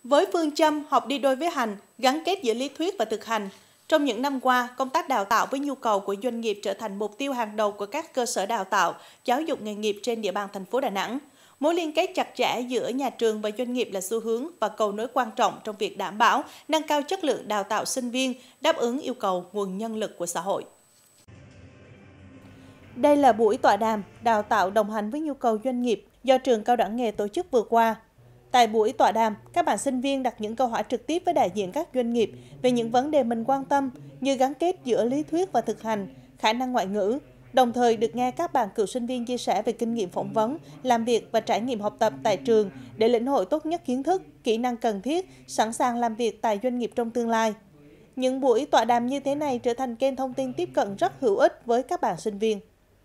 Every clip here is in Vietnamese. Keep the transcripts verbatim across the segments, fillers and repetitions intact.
Với phương châm học đi đôi với hành, gắn kết giữa lý thuyết và thực hành, trong những năm qua, công tác đào tạo với nhu cầu của doanh nghiệp trở thành mục tiêu hàng đầu của các cơ sở đào tạo, giáo dục nghề nghiệp trên địa bàn thành phố Đà Nẵng. Mối liên kết chặt chẽ giữa nhà trường và doanh nghiệp là xu hướng và cầu nối quan trọng trong việc đảm bảo, nâng cao chất lượng đào tạo sinh viên, đáp ứng yêu cầu nguồn nhân lực của xã hội. Đây là buổi tọa đàm đào tạo đồng hành với nhu cầu doanh nghiệp do trường Cao đẳng nghề tổ chức vừa qua. Tại buổi tọa đàm, các bạn sinh viên đặt những câu hỏi trực tiếp với đại diện các doanh nghiệp về những vấn đề mình quan tâm như gắn kết giữa lý thuyết và thực hành, khả năng ngoại ngữ, đồng thời được nghe các bạn cựu sinh viên chia sẻ về kinh nghiệm phỏng vấn, làm việc và trải nghiệm học tập tại trường để lĩnh hội tốt nhất kiến thức, kỹ năng cần thiết, sẵn sàng làm việc tại doanh nghiệp trong tương lai. Những buổi tọa đàm như thế này trở thành kênh thông tin tiếp cận rất hữu ích với các bạn sinh viên.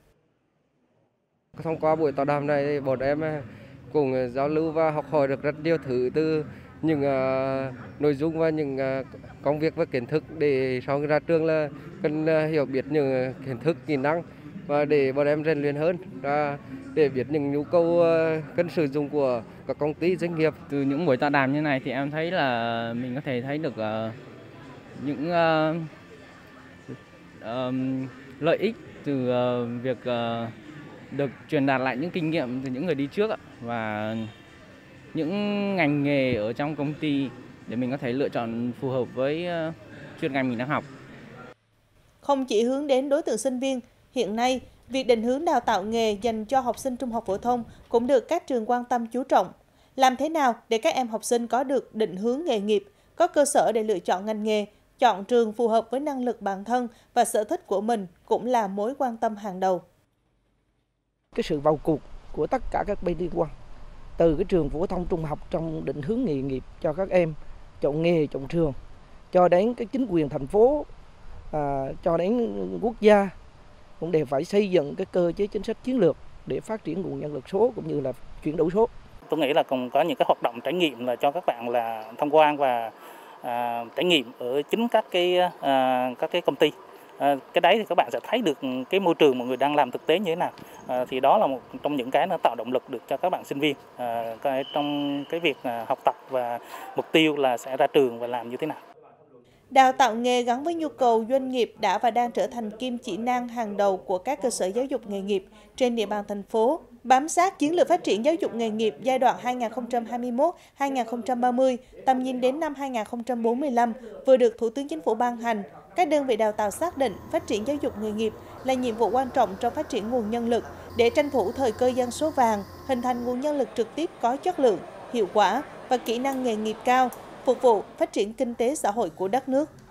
Thông qua buổi tọa đàm này, bọn em cùng giao lưu và học hỏi được rất nhiều thứ từ những uh, nội dung và những uh, công việc và kiến thức để sau khi ra trường là cần uh, hiểu biết những kiến thức, kỹ năng và để bọn em rèn luyện hơn và để biết những nhu cầu uh, cần sử dụng của các công ty, doanh nghiệp. Từ những buổi tọa đàm như này thì em thấy là mình có thể thấy được uh, những uh, um, lợi ích từ uh, việc uh, được truyền đạt lại những kinh nghiệm từ những người đi trước và những ngành nghề ở trong công ty để mình có thể lựa chọn phù hợp với chuyên ngành mình đang học. Không chỉ hướng đến đối tượng sinh viên, hiện nay việc định hướng đào tạo nghề dành cho học sinh trung học phổ thông cũng được các trường quan tâm chú trọng. Làm thế nào để các em học sinh có được định hướng nghề nghiệp, có cơ sở để lựa chọn ngành nghề, chọn trường phù hợp với năng lực bản thân và sở thích của mình cũng là mối quan tâm hàng đầu. Cái sự vào cuộc của tất cả các bên liên quan, từ cái trường phổ thông trung học trong định hướng nghề nghiệp cho các em chọn nghề, chọn trường, cho đến cái chính quyền thành phố, à, cho đến quốc gia cũng đều phải xây dựng cái cơ chế chính sách chiến lược để phát triển nguồn nhân lực số cũng như là chuyển đổi số. Tôi nghĩ là còn có những cái hoạt động trải nghiệm là cho các bạn là tham quan và à, trải nghiệm ở chính các cái à, các cái công ty. À, cái đấy thì các bạn sẽ thấy được cái môi trường mọi người đang làm thực tế như thế nào. À, thì đó là một trong những cái nó tạo động lực được cho các bạn sinh viên à, cái, trong cái việc à, học tập và mục tiêu là sẽ ra trường và làm như thế nào. Đào tạo nghề gắn với nhu cầu doanh nghiệp đã và đang trở thành kim chỉ nam hàng đầu của các cơ sở giáo dục nghề nghiệp trên địa bàn thành phố. Bám sát chiến lược phát triển giáo dục nghề nghiệp giai đoạn hai nghìn không trăm hai mươi mốt đến hai nghìn không trăm ba mươi, tầm nhìn đến năm hai nghìn không trăm bốn mươi lăm vừa được Thủ tướng Chính phủ ban hành, các đơn vị đào tạo xác định phát triển giáo dục nghề nghiệp là nhiệm vụ quan trọng trong phát triển nguồn nhân lực để tranh thủ thời cơ dân số vàng, hình thành nguồn nhân lực trực tiếp có chất lượng, hiệu quả và kỹ năng nghề nghiệp cao, phục vụ phát triển kinh tế xã hội của đất nước.